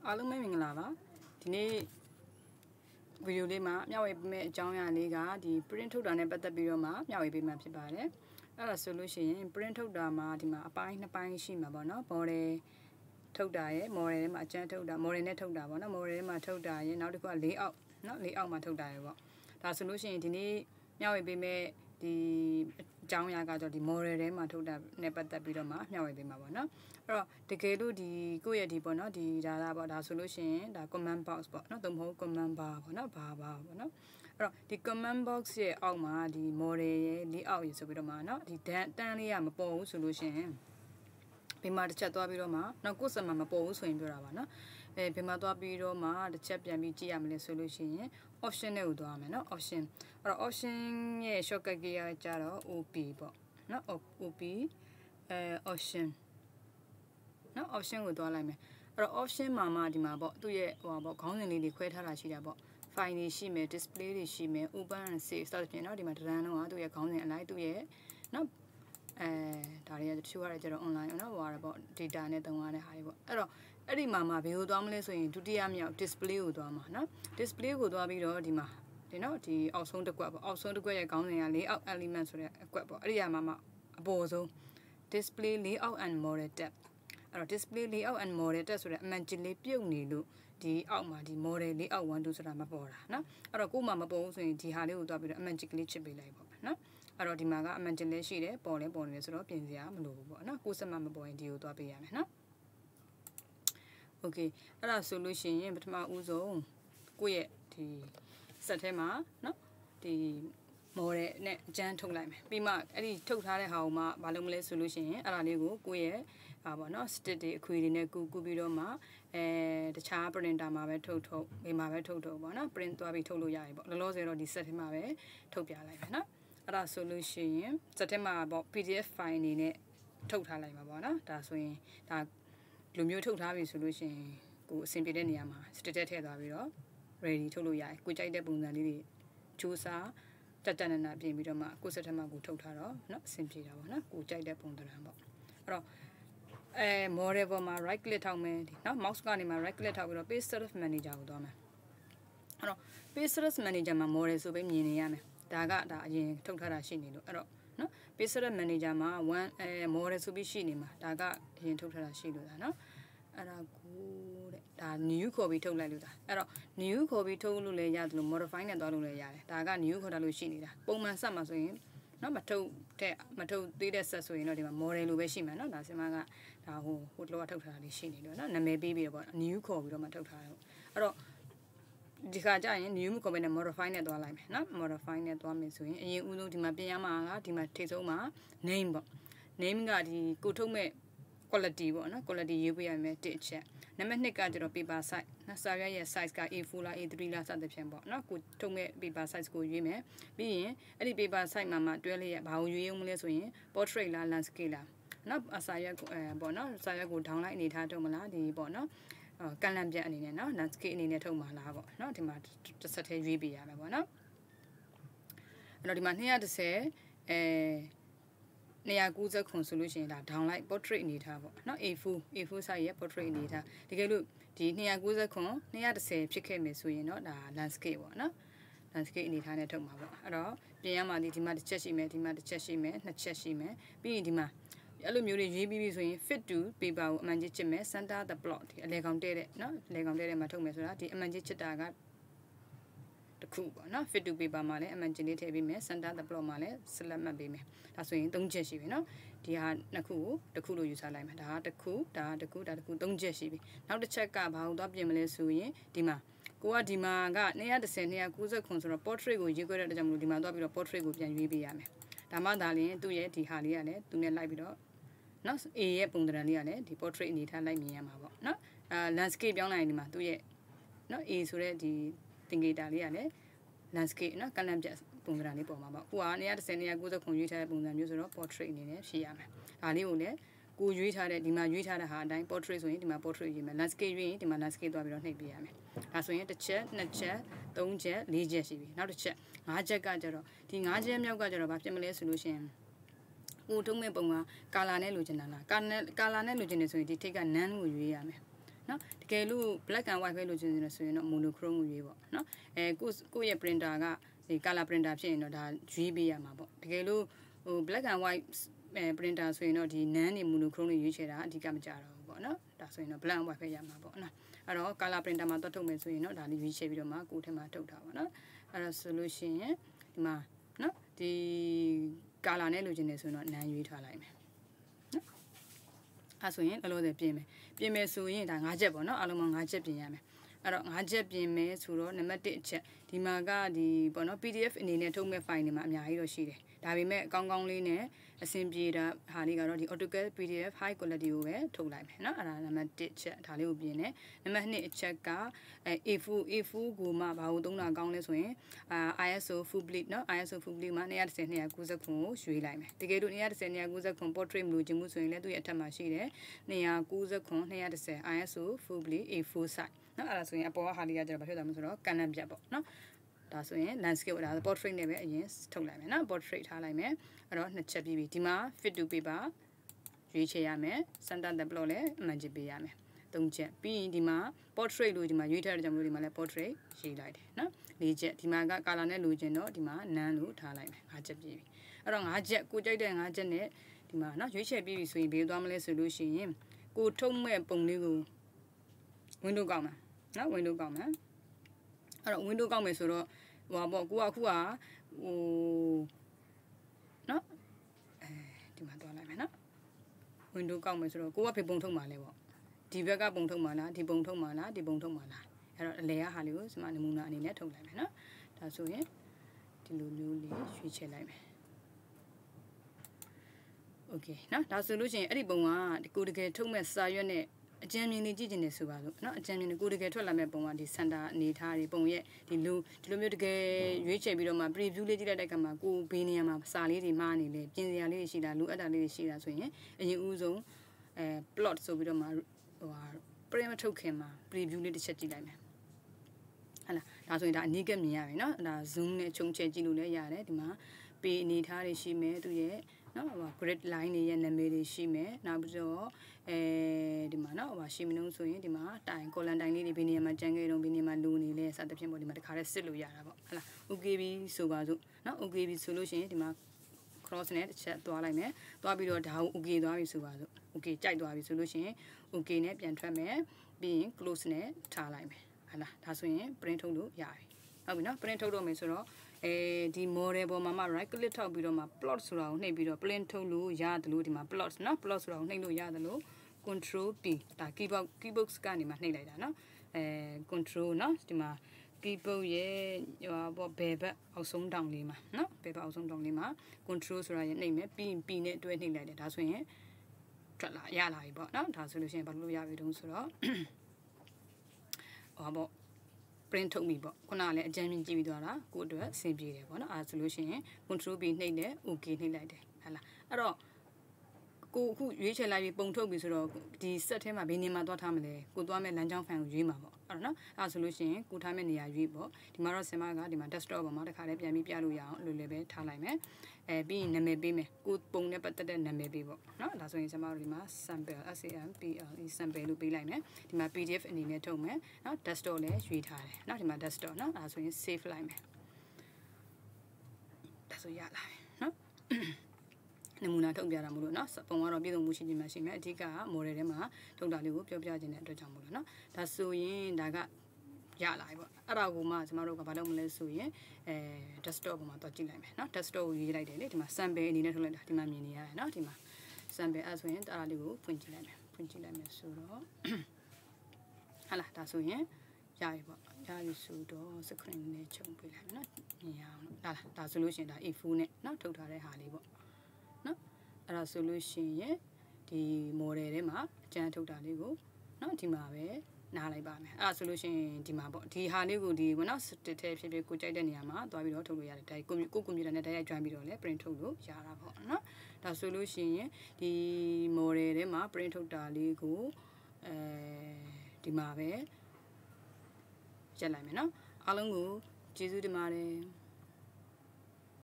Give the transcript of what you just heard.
အားလုံးပဲမင်္ဂလာပါဒီနေ့ဗီဒီယိုလေးမှာမျှဝေပေးမယ့်အကြောင်းအရာလေးကဒီ print ထုတ်တာနဲ့ပတ်သက်ပြီးတော့မှမျှဝေပေးမှာဖြစ်ပါတယ်အဲ့ဒါဆိုလို့ရှိရင် print ထုတ်တာမှာဒီမှာအပိုင်းနှစ်ပိုင်းရှိမှာပေါ့နော် model ထုတ်တာရဲ့ model ထဲမှာအကျန်းထုတ်တာ model နဲ့ထုတ်တာပေါ့နော် model ထဲမှာထုတ်တာရဲ့နောက်တစ်ခုက layout နော် layout မှာထုတ်တာရဲ့ပေါ့ဒါဆိုလို့ရှိရင်ဒီနေ့မျှဝေပေးမယ့်ဒီအကြောင်းအရာကတော့ဒီ model ထဲမှာထုတ်တာနဲ့ပတ်သက်ပြီးတော့မှမျှဝေပေးမှာပေါ့နော်အဲ့တော့တကယ်လို့ဒီကိုယ့်ရဲ့ဒီပေါ့နော်ဒီဒါပေါ့ဒါဆိုလို့ရှိရင်ဒါ command box ပေါ့နော်သို့မဟုတ် command bar ပေါ့နော် bar ပေါ့နော်အဲ့တော့ဒီ command box ရဲ့အောက်မှာဒီ model ရဲ့ layout ရေဆိုပြီးတော့မှနော်ဒီတန်းလေးကမပေါ်ဘူးဆိုလို့ရှိရင်ဘယ်မှာတစ်ချက်သွားပြီးတော့မှနောက်ကိုယ်စမှာမပေါ်ဘူးဆိုရင်ပြောတာပါနော်ဘယ်မှာသွားပြီးတော့မှတစ်ချက်ပြန်ပြီးကြည့်ရမလဲဆိုလို့ရှိရင် option နဲ့ကိုသွားမယ်နော် option အဲ့တော့ option ရဲ့ shortcut key ကကြတော့ op ပေါ့နော် op option နော် option ကိုသွားလိုက်မယ်အဲ့တော့ option မှာဒီမှာပေါ့သူ့ရဲ့ဟိုပေါ့ခေါင်းစဉ်လေးတွေခွဲထားတာရှိတာပေါ့ file တွေရှိမယ် display တွေရှိမယ် open and save စသဖြင့်เนาะဒီမှာတန်းလုံးကသူ့ရဲ့ခေါင်းစဉ်အလိုက်သူ့ရဲ့เนาะဒါတွေကတချို့ကလည်းကျတော့ online เนาะဟိုဟာပေါ့ data နဲ့သုံးရတဲ့ဟာတွေပေါ့အဲ့တော့အဲ့ဒီမှာဘယ်ကိုသွားမလဲဆိုရင်ဒုတိယမြောက် display ကိုသွားမှာเนาะ display ကိုသွားပြီးတော့ဒီမှာဒီเนาะဒီအောက်ဆုံးတစ်ကွက်ပေါ့အောက်ဆုံးတစ်ကွက်ရဲ့ခေါင်းစဉ်က layout element ဆိုတဲ့အကွက်ပေါ့အဲ့ဒီမှာအပေါ်ဆုံး display layout and model tab အဲ့တော့ display layout and model tab ဆိုတဲ့အမှန်ကြီးလေးပြုတ်နေလို့ဒီအောက်မှာဒီ model layout 1 2ဆိုတာမပေါ်တာเนาะအဲ့တော့ကို့မှာမပေါ်ဘူးဆိုရင်ဒီဟာလေးကိုသွားပြီးတော့အမှန်ကြီးကလေးချစ်ပေးလိုက်ပေါ့เนาะအဲ့တော့ဒီမှာကအမှန်ကြီးလေးရှိတယ်ပေါ်နေတယ်ဆိုတော့ပြင်စရာမလိုဘူးပေါ့เนาะကို့စက်မှာမပေါ်ရင်ဒီကိုသွားပေးရမယ်เนาะ okay အဲ့ဒါဆိုလို့ရှိရင်ပထမဦးဆုံးကိုယ့်ရဲ့ဒီစက်ထဲမှာเนาะဒီ model နဲ့အကျန်းထုတ်လိုက်မယ်ပြီးမှအဲ့ဒီထုတ်ထားတဲ့ဟာကိုမှမလုပ်မလဲဆိုလို့ရှိရင်အဲ့ဒါလေးကိုကိုယ့်ရဲ့ဟာပေါ့နော် stick တွေအခွေတွေနဲ့ကူပြီးတော့မှတခြား printer မှာပဲထုတ်မိမှာပဲထုတ်ပေါ့နော် print သွားပြီးထုတ်လို့ရပြီပေါ့လောလောဆယ်တော့ဒီ set ထဲမှာပဲထုတ်ပြလိုက်မယ်နော်အဲ့ဒါဆိုလို့ရှိရင် set ထဲမှာပေါ့ PDF file အနေနဲ့ထုတ်ထားလိုက်မှာပေါ့နော်ဒါဆိုရင်ဒါလူမျိုးထုတ်ထားပြီဆိုလို့ရှိရင်ကိုအဆင်ပြေတဲ့နေရာမှာ stick ထည့်သွားပြီးတော့ ready ထုတ်လို့ရတယ်ကိုကြိုက်တဲ့ပုံစံလေးတွေစူးစမ်းတက်နာပြင်ပြီးတော့မှကိုစက်ထက်မှကိုထုတ်ထားတော့เนาะအဆင်ပြေတာပေါ့နော်ကိုကြိုက်တဲ့ပုံသဏ္ဍာန်ပေါ့အဲ့တော့model ပေါ်မှာ right click ထောက်မယ်เนาะ mouse ကနေမှာ right click ထောက်ပြီးတော့ page setup manager ကိုသွားမယ်အဲ့တော့ page setup manager မှာ model ဆိုပြီးမြင်နေရမယ်ဒါအရင်ထုတ်ထားတာရှိနေလို့အဲ့တော့เนาะ page setup manager မှာmodel ဆိုပြီးရှိနေမှာဒါကအရင်ထုတ်ထားတာရှိလို့ဒါเนาะအဲ့ဒါကိုတဲ့ဒါ new ခေါ်ပြီးထုတ်လိုက်လို့ဒါအဲ့တော့ new ခေါ်ပြီးထုတ်လို့လည်းရတယ်လို့ modify နဲ့သွားလို့လည်းရတယ်ဒါက new ခေါ်တာလို့ရှိနေတာပုံမှန်ဆက်မှာဆိုရင်เนาะမထုတ်သေးတဲ့ဆက်ဆိုရင်တော့ဒီမှာ model လိုပဲရှိမှာเนาะဒါစင်မကဒါဟိုတလောကထုတ်ထားတာလေးရှိနေလို့เนาะနာမည်ပေးပြီးတော့ပေါ့ new ခေါ်ပြီးတော့မှထုတ်ထားတယ်အဲ့တော့ဒီခါကျရင် new ခေါ်ပြီးနဲ့ modify နဲ့သွားလိုက်မယ်เนาะ modify နဲ့သွားမယ်ဆိုရင်အရင်ဦးဆုံးဒီမှာပြင်ရမှာကဒီမှာထိပ်ဆုံးမှာ name ပေါ့ name ကဒီကိုထုတ်မဲ့quality ပေါ့နော် quality ရေးပေးရမယ်တစ်ချက်နံပါတ်2ကကျတော့ paper size နော်စာရွက်ရဲ့ size က A4 လား A3 လားစသဖြင့်ပေါ့နော်ကိုထုတ်မဲ့ paper size ကိုရွေးမယ်ပြီးရင်အဲ့ဒီ paper size မှာတွဲလေးရဘာကိုရွေးအောင်မလဲဆိုရင် portrait လား landscape လားနော်စာရွက်ပေါ့နော်စာရွက်ကို down လိုက်အနေထားထုတ်မလားဒီပေါ့နော်ကန့်လန့်ပြတ်အနေနဲ့နော် landscape အနေနဲ့ထုတ်မှာလားပေါ့နော်ဒီမှာတစ်ဆက်သေးရွေးပေးရမယ်ပေါ့နော်အဲ့တော့ဒီမှာ230 290ခွန်ဆိုလို့ရှိရင်ဒါ down လိုက် portrait အနေထားပေါ့နော် A4 size ရဲ့ portrait အနေထားတကယ်လို့ဒီ290ခွန်210ဖြစ်ခဲ့မယ်ဆိုရင်တော့ဒါ landscape ပေါ့နော် landscape အနေထားနဲ့ထုတ်မှာပေါ့အဲ့တော့ပြင်ရမှာဒီမှာတစ်ချက်ရှိမယ်ဒီမှာတစ်ချက်ရှိမယ်နှစ်ချက်ရှိမယ်ပြီးရင်ဒီမှာအဲ့လိုမျိုးတွေရေးပြီးပြီဆိုရင် fit to paper ကိုအမှန်ကြီးချစ်မယ် center the plot ဒီအလဲကောင်တဲ့နော်အလဲကောင်တဲ့မှာထုတ်မယ်ဆိုတာဒီအမှန်ကြီးချစ်တာကတခုပေါ့နော် fit to paper မှာလည်းအမှန်ကြီးလေးထည့်ပေးမယ် center the plot မှာလည်း select မှတ်ပေးမယ်ဒါဆိုရင်3ချက်ရှိပြီနော်ဒီဟာနှစ်ခုကိုတစ်ခုလို့ယူဆလိုက်မယ်ဒါကတစ်ခု3ချက်ရှိပြီနောက်တစ်ချက်ကဘာလို့သွားပြင်မလဲဆိုရင်ဒီမှာကိုကဒီမှာက210 290ခွန်ဆိုတော့ portrait ကိုရေးခွဲတဲ့အတွက်ကြောင့်မလို့ဒီမှာသွားပြီးတော့ portrait ကိုပြန်ရွေးပေးရမယ်ဒါမှသာလျှင်သူ့ရဲ့ဒီဟာလေးကလည်းသူနဲ့လိုက်ပြီးတော့နော် A ရဲ့ပုံသဏ္ဍာန်လေးကလည်းဒီ portrait အနေထားလိုက်မြင်ရမှာပေါ့နော်landscape ပြောင်းလိုက်ရင်ဒီမှာသူ့ရဲ့နော် A ဆိုတဲ့ဒီသင်္ကေတလေးကလည်း landscape နော်ကန့်လန့်ပြတ်ပုံစံလေးပေါ်မှာပေါ့အခုက210 290ခွန်ရွေးထားတဲ့ပုံစံမျိုးဆိုတော့ portrait အနေနဲ့ရှိရမယ်ဒါလေးကိုလည်းကိုရွေးထားတဲ့ဒီမှာရွေးထားတဲ့ဟာအတိုင်း portrait ဆိုရင်ဒီမှာ portrait ရေးမယ် landscape ရွေးရင်ဒီမှာ landscape သွားပြီးတော့နှိပ်ပေးရမယ်ဒါဆိုရင်တစ်ချက်နှစ်ချက်သုံးချက်လေးချက်ရှိပြီနောက်တစ်ချက်5ချက်ကကျတော့ဒီ5ချက်မြောက်ကကျတော့ဘာဖြစ်မလဲဆိုလို့ရှိရင်ကိုထုံးမဲ့ပုံကကာလာနဲ့လိုချင်တာလားကာလာနဲ့လိုချင်နေဆိုရင်ဒီထိတ်က none ကိုရွေးရမယ်နော်တကယ်လို့ black and white ပဲလိုချင်နေဆိုရင်တော့ monochrome ကိုရွေးပေါ့နော်ကိုယ့်ရဲ့ printer ကဒီ color printer ဖြစ်ရင်တော့ဒါရွေးပေးရမှာပေါ့တကယ်လို့ဟို black and white printer ဆိုရင်တော့ဒီ nan တွေ monochrome တွေရွေးချယ်တာအဓိကမကြတော့ဘူးပေါ့နော်ဒါဆိုရင်တော့ black and white ပဲရမှာပေါ့နော်အဲ့တော့ color printer မှာတွတ်ထုတ်မယ်ဆိုရင်တော့ဒါလေးရွေးချယ်ပြီးတော့မှကိုယ်ထဲမှာထုတ်တာပေါ့နော်အဲ့တော့ဆိုလို့ရှိရင်ဒီမှာနော်ဒီ color နဲ့လိုချင်နေဆိုရင်တော့ nan ရွေးထားလိုက်မယ်နော်အဲ့ဆိုရင်အလို့ပြင်မယ်ဆိုရင်ဒါ5ချက်ပေါ့နော်အလုံးပေါင်း5ချက်ပြင်ရမယ်အဲ့တော့5ချက်ပြင်မယ်ဆိုတော့နံပါတ်1အချက်ဒီမှာကဒီပေါ့နော် PDF အနေနဲ့ထုတ်မဲ့ file တွေမှာအများကြီးတော့ရှိတယ်ဒါပေမဲ့အကောင်းကောင်းလေးနဲ့အဆင်ပြေတာဟာလေးကတော့ဒီ AutoCAD PDF high quality ကိုပဲထုတ်လိုက်မယ်เนาะအဲ့ဒါနံပါတ်1ချက်ဒါလေးကိုပြင်တယ်နံပါတ်2အချက်က A4 ကိုမှဘာလို့သုံးတာကောင်းလဲဆိုရင်ISO full bleed เนาะ ISO full bleed မှာ210 290ကိုရွေးလိုက်မယ်တကယ်လို့210 290 portrait မလို့ခြင်းမှုဆိုရင်လည်းသူ့ရဲ့အထက်မှာရှိတယ်290 210 ISO full bleed A4 size เนาะအဲ့ဒါဆိုရင်အပေါ်ကဟာလေးကကျတော့ဘာဖြစ်သွားမလဲဆိုတော့ကန်နံပြတ်ပေါ့เนาะဒါဆိုရင် landscape ဒါ portrait နဲ့ပဲအရင်ထုတ်လိုက်မယ်နော် portrait ထားလိုက်မယ်အဲ့တော့နှစ်ချက်ပြီးပြီဒီမှာ fit to paper ရွေးချယ်ရမယ် center the plot လည်းအမှန်ချပေးရမယ်သုံးချက်ပြီးရင်ဒီမှာ portrait လို့ဒီမှာရွေးထားတဲ့ကြောင့်မလို့ဒီမှာလည်း portrait ရေးလိုက်တယ်နော်လေးချက်ဒီမှာက color နဲ့လိုချင်တော့ဒီမှာ nan လို့ထားလိုက်မယ်၅ချက်ပြီးပြီအဲ့တော့၅ချက်ကိုကြိုက်တဲ့၅ချက်နဲ့ဒီမှာနော်ရွေးချယ်ပြီးပြီဆိုရင်ဘယ်သွားမလဲဆိုလို့ရှိရင်ကိုထုတ်မဲ့ပုံလေးကို window ကောက်မှာနော် window ကောက်မှာအဲ့တော့ window ကောက်မယ်ဆိုတော့ဟိုပေါ့ကိုကအခုကဟိုနော်ဒီမှာတွားလိုက်မယ်နော် window ကောက်မယ်ဆိုတော့ကိုကဖေပုံထုတ်မှာလဲပေါ့ဒီဘက်ကပုံထုတ်မှာလားဒီပုံထုတ်မှာလားဒီပုံထုတ်မှာလားအဲ့တော့အလဲရဟာလေးကိုစမနမူနာအနေနဲ့ထုတ်လိုက်မယ်နော်ဒါဆိုရင်ဒီလိုမျိုးလေးရွေးချယ်လိုက်မယ်โอเคနော်ဒါဆိုလို့ရှိရင်အဲ့ဒီပုံကကိုတကယ်ထုတ်မဲ့စာရွက်နဲ့အကြံမြင်နေကြည့်နေဆိုပါလို့เนาะအကြံမြင်ကိုတကယ်ထွက်လာမဲ့ပုံကဒီ center အနေထားတွေပုံရဲ့ဒီလိုမျိုးတကယ်ရွေးချယ်ပြီးတော့မှ preview လေးကြည့်လိုက်တဲ့အခါမှာကိုဘေးနေရာမှာစာလေးတွေမှားနေလေပြင်စရာလေးတွေရှိတာလိုအပ်တာလေးတွေရှိတာဆိုရင်အရင်ဦးဆုံးplot ဆိုပြီးတော့မှဟိုဟာ print မထုတ်ခင်မှာ preview လေးတစ်ချက်ကြည့်လိုက်မယ်ဟလာဒါဆိုရင်ဒါအနည်းကမြင်ရပြီเนาะဒါ zoom နဲ့ခြုံချဲကြည့်လို့လည်းရတယ်ဒီမှာပေအနေထားတွေရှိမယ်သူရဲ့နော်ဟို grid line တွေရဲ့နာမည်တွေရှိမယ်နောက်ပြီးတော့ဒီမှာနော်ဟိုရှိမလို့ဆိုရင်ဒီမှာတိုင် column တိုင်လေးတွေဘယ်နေရာမှာကျန်ခဲ့တော့ဘယ်နေရာမှာလိုနေလဲစသဖြင့်ပေါ့ဒီမှာတခါတည်းစစ်လို့ရတာပေါ့ဟလာ okay ပြီဆိုပါစို့နော် okay ပြီဆိုလို့ရှိရင်ဒီမှာ cross နဲ့တစ်ချက်သွားလိုက်မယ်သွားပြီးတော့ဒါကို okay သွားပြီဆိုပါစို့ okay ကြိုက်သွားပြီဆိုလို့ရှိရင် okay နဲ့ပြန်ထွက်မယ်ပြီးရင် close နဲ့ထားလိုက်မယ်ဟလာဒါဆိုရင် print ထုတ်လို့ရပြီဟုတ်ပြီနော် print ထုတ်တော့မယ်ဆိုတော့ဒီ model ပေါ်မှာမှ right click ထောက်ပြီးတော့မှ plot ဆိုတာကိုနှိပ်ပြီးတော့ print ထုတ်လို့ရတယ်လို့ဒီမှာ plot နော် plot ဆိုတာကိုနှိပ်လို့ရတယ်လို့ control P ဒါ keyboard ကနေမှနှိပ်လိုက်တာနော်control နော်ဒီမှာ keyboard ရဲ့ဟိုဘယ်ဘက်အောက်ဆုံးတောင်လေးမှာနော်ဘယ်ဘက်အောက်ဆုံးတောင်လေးမှာ control ဆိုတာရဲ့နှိပ်မယ်ပြီးရင် P နဲ့တွဲနှိပ်လိုက်တယ်ဒါဆိုရင်ထွက်လာရလာပြီပေါ့နော်ဒါဆိုလို့ရှိရင်ဘာလို့ရပြီတုံးဆိုတော့ဟောပေါ့print ထုတ်ပြီပေါ့ခုနကလည်းအကြမ်းမြင်ကြည့်ပြီးသွားတာကိုယ့်အတွက်အဆင်ပြေတယ်ပေါ့နော်အဲဆိုလို့ရှိရင် control B နှိပ်တယ် okay နှိပ်လိုက်တယ်ဟဲ့လားအဲ့တော့ကိုအခုရွေးချယ်လိုက်ပြီးပုံထုတ်ပြီဆိုတော့ဒီ set ထဲမှာဘယ်နေရာမှာသွားထားမလဲကိုသွားမဲ့လမ်းကြောင်းဖန်ကိုရွေးမှာပေါ့အဲ့တော့နော်အဲဆိုလို့ရှိရင်ကိုထားမဲ့နေရာရွေးပေါ့ဒီမှာတော့ဆင်မကဒီမှာ desktop ပေါ်မှာတစ်ခါလေးပြန်ပြီးပြလို့ရအောင်လိုလည်းပဲထားလိုက်မယ်ပြီးရင်နာမည်ပေးမယ်ကိုပုံနဲ့ပတ်သက်တဲ့နာမည်ပေးပေါ့နော်ဒါဆိုရင်ဆင်မတို့ဒီမှာ sample sample လို့ပေးလိုက်မယ်ဒီမှာ PDF အနေနဲ့ထုတ်မယ်နော် desktop လည်းရွေးထားတယ်နော်ဒီမှာ desktop နော်အဲဆိုရင် save လိုက်မယ်ဒါဆိုရလာပြီနော်နမူနာထုတ်ပြတာမလို့နော်ပုံကတော့ပြည်စုံမှုရှိခြင်းမရှိမယ်အဓိက model ထဲမှာထုတ်တာလေးကိုပြောပြခြင်းတဲ့အတွက်ကြောင့်မလို့နော်ဒါဆိုရင်ဒါကရလာပြီပေါ့အဲ့ဒါကိုမှကျမတို့ကဘာလုပ်မလဲဆိုရင်desktop ပေါ်မှာတော့ကြည့်လိုက်မယ်နော် desktop ကိုရေးလိုက်တယ်လေဒီမှာ sample အနေနဲ့ထုတ်လိုက်တာဒီမှာမြင်နေရတယ်နော်ဒီမှာ sample အဲ့ဆိုရင်အဲ့ဒါလေးကိုဖွင့်ကြည့်လိုက်မယ်ဆိုတော့ဟာလာဒါဆိုရင်ရပြီပေါ့ရပြီဆိုတော့ screen နဲ့ခြုံပေးလိုက်မယ်နော်မြင်ရအောင်လို့ဒါဆိုလို့ရှိရင်ဒါ A4 နဲ့နော်ထုတ်ထားတဲ့ဟာလေးပေါ့နော်အဲ့ဒါဆိုလို့ရှိရင်ဒီ model ထဲမှာအကျန်းထုတ်တာလေးကိုနော်ဒီမှာပဲနားလိုက်ပါမယ်အဲ့ဒါဆိုလို့ရှိရင်ဒီမှာပေါ့ဒီဟာလေးကိုဒီနော်တစ်ထဲဖြစ်ဖြစ်ကိုကြိုက်တဲ့နေရာမှာသွားပြီးတော့ထုတ်လို့ရတယ်ဒါကိုကွန်ပျူတာနဲ့တိုက်ရိုက် join ပြီးတော့လည်း print ထုတ်လို့ရတာပေါ့နော်ဒါဆိုလို့ရှိရင်ဒီ model ထဲမှာ print ထုတ်တာလေးကိုဒီမှာပဲရက်လိုက်မယ်နော်အားလုံးကိုကျေးဇူးတင်ပါတယ်